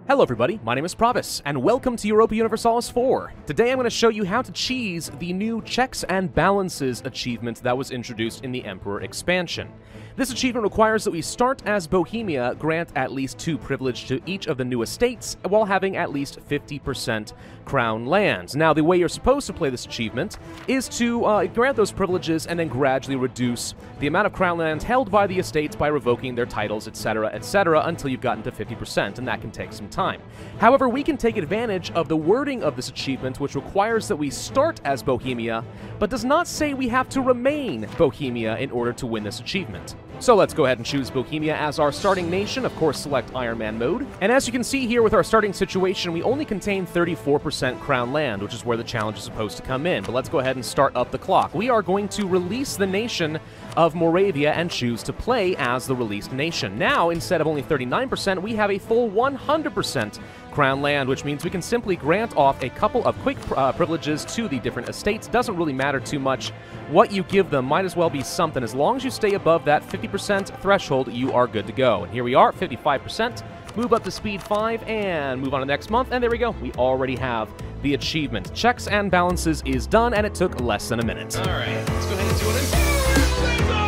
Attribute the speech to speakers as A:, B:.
A: Hello everybody, my name is Provis, and welcome to Europa Universalis 4. Today I'm going to show you how to cheese the new Checks and Balances achievement that was introduced in the Emperor expansion. This achievement requires that we start as Bohemia, grant at least 2 privilege to each of the new estates, while having at least 50% crown lands. Now, the way you're supposed to play this achievement is to grant those privileges and then gradually reduce the amount of crown lands held by the estates by revoking their titles, etc., until you've gotten to 50%, and that can take some time. However, we can take advantage of the wording of this achievement, which requires that we start as Bohemia, but does not say we have to remain Bohemia in order to win this achievement. So let's go ahead and choose Bohemia as our starting nation, of course select Iron Man mode, and as you can see here with our starting situation, we only contain 34% crown land, which is where the challenge is supposed to come in, but let's go ahead and start up the clock. We are going to release the nation of Moravia and choose to play as the released nation. Now, instead of only 39%, we have a full 100% crown land, which means we can simply grant off a couple of quick privileges to the different estates. Doesn't really matter too much what you give them, might as well be something. As long as you stay above that 50% threshold, you are good to go. And here we are, 55%. Move up to speed 5 and move on to next month, and there we go. We already have the achievement. Checks and Balances is done, and it took less than a minute.
B: All right, let's go ahead and do it.